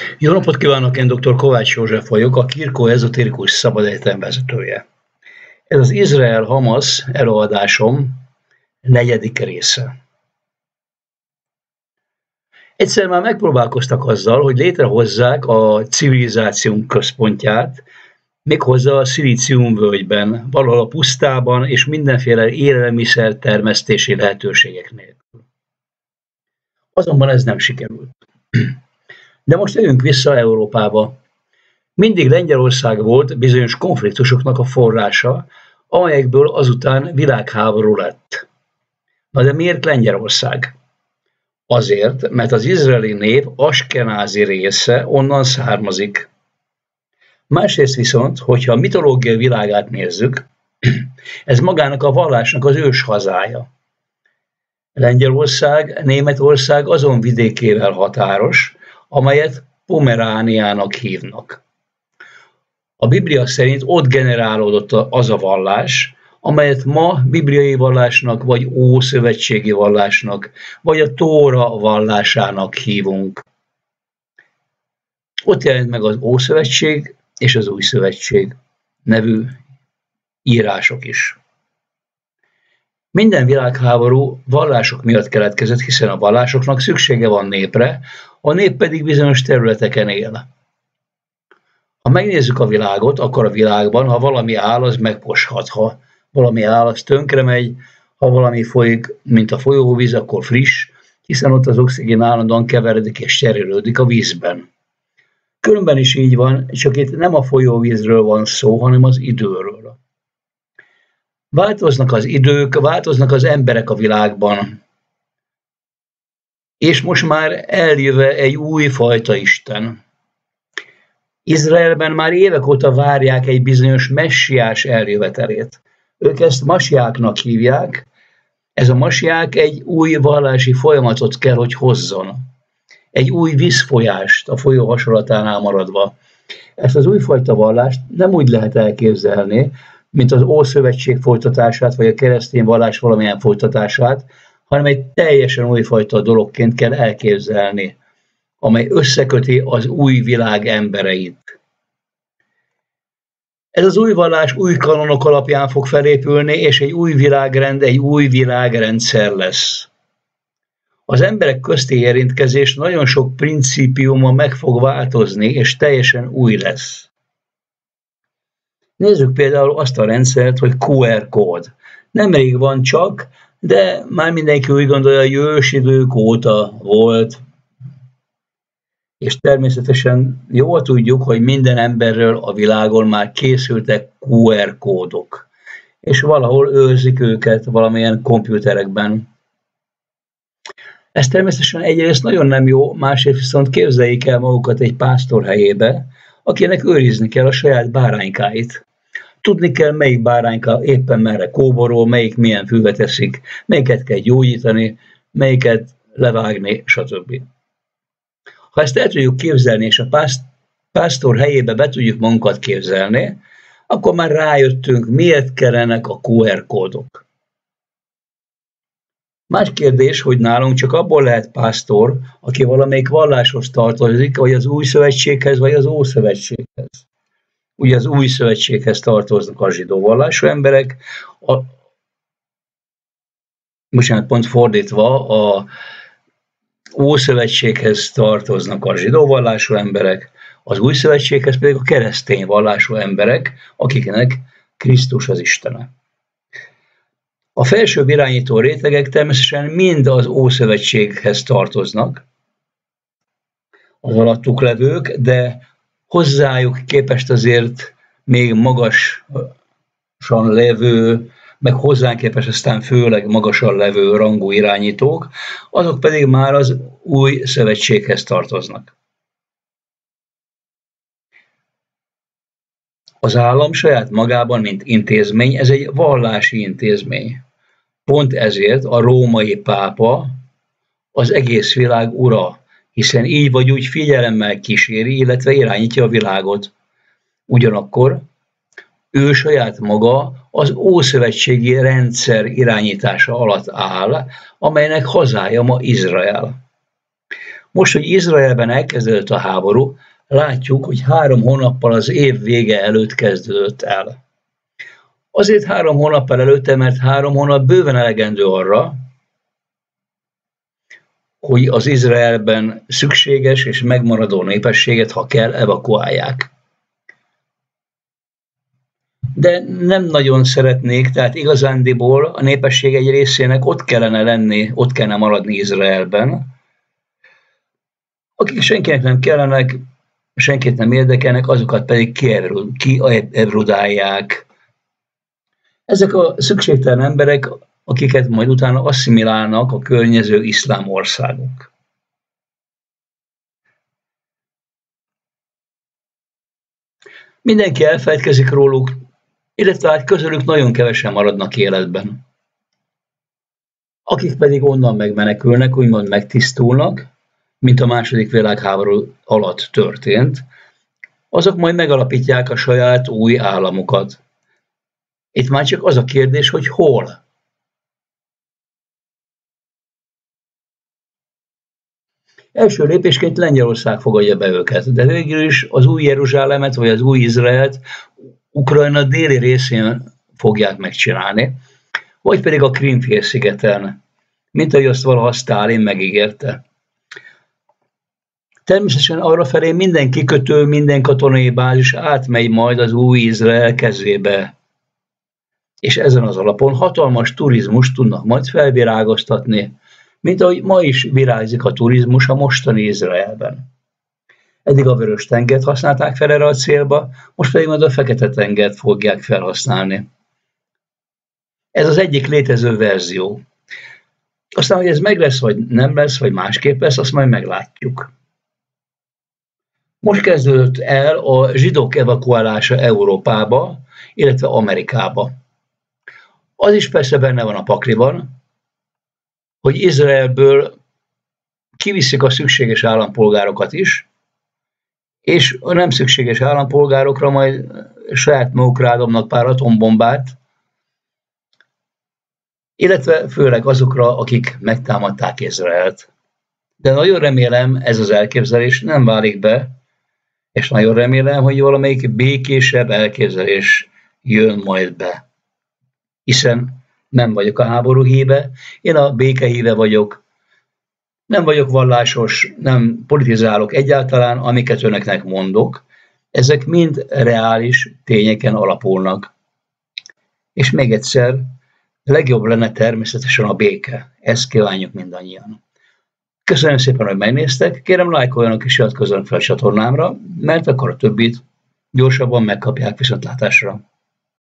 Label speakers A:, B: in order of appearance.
A: Jó napot kívánok, én dr. Kovács József vagyok, a Kirkó Ezotérikus Szabadegyetem vezetője. Ez az Izrael-Hamasz előadásom 4. része. Egyszer már megpróbálkoztak azzal, hogy létrehozzák a civilizációnk központját, méghozzá a Szilícium völgyben, valahol a pusztában és mindenféle élelmiszer termesztési lehetőségek nélkül. Azonban ez nem sikerült. De most jöjjünk vissza Európába. Mindig Lengyelország volt bizonyos konfliktusoknak a forrása, amelyekből azután világháború lett. Na de miért Lengyelország? Azért, mert az izraeli nép askenázi része onnan származik. Másrészt viszont, hogyha a mitológia világát nézzük, ez magának a vallásnak az ős hazája. Lengyelország, Németország azon vidékével határos, amelyet Pomerániának hívnak. A Biblia szerint ott generálódott az a vallás, amelyet ma bibliai vallásnak, vagy ószövetségi vallásnak, vagy a Tóra vallásának hívunk. Ott jelent meg az Ószövetség és az Új Szövetség nevű írások is. Minden világháború vallások miatt keletkezett, hiszen a vallásoknak szüksége van népre, a nép pedig bizonyos területeken él. Ha megnézzük a világot, akkor a világban, ha valami áll, az megposhat. Ha valami áll, az tönkre megy, ha valami folyik, mint a folyóvíz, akkor friss, hiszen ott az oxigén állandóan keveredik és cserélődik a vízben. Különben is így van, csak itt nem a folyóvízről van szó, hanem az időről. Változnak az idők, változnak az emberek a világban. És most már eljöve egy új fajta Isten. Izraelben már évek óta várják egy bizonyos messiás eljövetelét. Ők ezt masiáknak hívják. Ez a masiák egy új vallási folyamatot kell, hogy hozzon. Egy új vízfolyást a folyó hasonlatánál maradva. Ezt az újfajta vallást nem úgy lehet elképzelni, mint az Ószövetség folytatását, vagy a keresztény vallás valamilyen folytatását, hanem egy teljesen újfajta dologként kell elképzelni, amely összeköti az új világ embereit. Ez az új vallás új kanonok alapján fog felépülni, és egy új világrend, egy új világrendszer lesz. Az emberek közti érintkezés nagyon sok principiuma meg fog változni, és teljesen új lesz. Nézzük például azt a rendszert, hogy QR kód. Nemrég van csak, de már mindenki úgy gondolja, hogy ősidők óta volt. És természetesen jól tudjuk, hogy minden emberről a világon már készültek QR kódok. És valahol őrzik őket valamilyen komputerekben. Ez természetesen egyrészt nagyon nem jó, másrészt viszont képzeljék el magukat egy pásztor helyébe, akinek őrizni kell a saját báránykáit. Tudni kell, melyik bárányka éppen merre kóborol, melyik milyen füvet eszik, melyiket kell gyógyítani, melyiket levágni, stb. Ha ezt el tudjuk képzelni, és a pásztor helyébe be tudjuk magunkat képzelni, akkor már rájöttünk, miért kellenek a QR kódok. Más kérdés, hogy nálunk csak abból lehet pásztor, aki valamelyik valláshoz tartozik, vagy az Új Szövetséghez, vagy az Ószövetséghez. Ugye az Új Szövetséghez tartoznak a zsidó vallású emberek, pont fordítva, a Ószövetséghez tartoznak a zsidó vallású emberek, az Új Szövetséghez pedig a keresztény vallású emberek, akiknek Krisztus az Istene. A felsőbb irányító rétegek természetesen mind az Ószövetséghez tartoznak, az alattuk levők, de hozzájuk képest azért még magasan levő, meg hozzánk képest aztán főleg magasan levő rangú irányítók, azok pedig már az Új Szövetséghez tartoznak. Az állam saját magában, mint intézmény, ez egy vallási intézmény. Pont ezért a római pápa az egész világ ura, hiszen így vagy úgy figyelemmel kíséri, illetve irányítja a világot. Ugyanakkor ő saját maga az ószövetségi rendszer irányítása alatt áll, amelynek hazája ma Izrael. Most, hogy Izraelben elkezdődött a háború, látjuk, hogy 3 hónappal az év vége előtt kezdődött el. Azért 3 hónappal előtte, mert 3 hónap bőven elegendő arra, hogy az Izraelben szükséges és megmaradó népességet, ha kell, evakuálják. De nem nagyon szeretnék, tehát igazándiból a népesség egy részének ott kellene lenni, ott kellene maradni Izraelben, akik senkinek nem kellenek, senkit nem érdekelnek, azokat pedig kiebrudálják. Ezek a szükségtelen emberek, akiket majd utána asszimilálnak a környező iszlám országok. Mindenki elfeledkezik róluk, illetve hát közülük nagyon kevesen maradnak életben. Akik pedig onnan megmenekülnek, úgymond megtisztulnak, mint a II. Világháború alatt történt, azok majd megalapítják a saját új államukat. Itt már csak az a kérdés, hogy hol. Első lépésként Lengyelország fogadja be őket, de végül is az új Jeruzsálemet vagy az új Izraelt Ukrajna déli részén fogják megcsinálni, vagy pedig a Krím-félszigeten, mint ahogy azt valaha Sztálin megígérte. Természetesen arrafelé minden kikötő, minden katonai bázis átmegy majd az új Izrael kezébe. És ezen az alapon hatalmas turizmust tudnak majd felvirágoztatni, mint ahogy ma is virágzik a turizmus a mostani Izraelben. Eddig a Vörös-tengert használták fel erre a célba, most pedig majd a Fekete-tengert fogják felhasználni. Ez az egyik létező verzió. Aztán, hogy ez meg lesz, vagy nem lesz, vagy másképp lesz, azt majd meglátjuk. Most kezdődött el a zsidók evakuálása Európába, illetve Amerikába. Az is persze benne van a pakliban, hogy Izraelből kiviszik a szükséges állampolgárokat is, és a nem szükséges állampolgárokra majd saját magukra dobnak pár atombombát, illetve főleg azokra, akik megtámadták Izraelt. De nagyon remélem, ez az elképzelés nem válik be, és nagyon remélem, hogy valamelyik békésebb elképzelés jön majd be. Hiszen nem vagyok a háború híve, én a béke híve vagyok. Nem vagyok vallásos, nem politizálok egyáltalán, amiket önöknek mondok. Ezek mind reális tényeken alapulnak. És még egyszer, legjobb lenne természetesen a béke. Ezt kívánjuk mindannyian. Köszönöm szépen, hogy megnéztek. Kérem, lájkoljanak és iratkozzanak fel a csatornámra, mert akkor a többit gyorsabban megkapják viszontlátásra.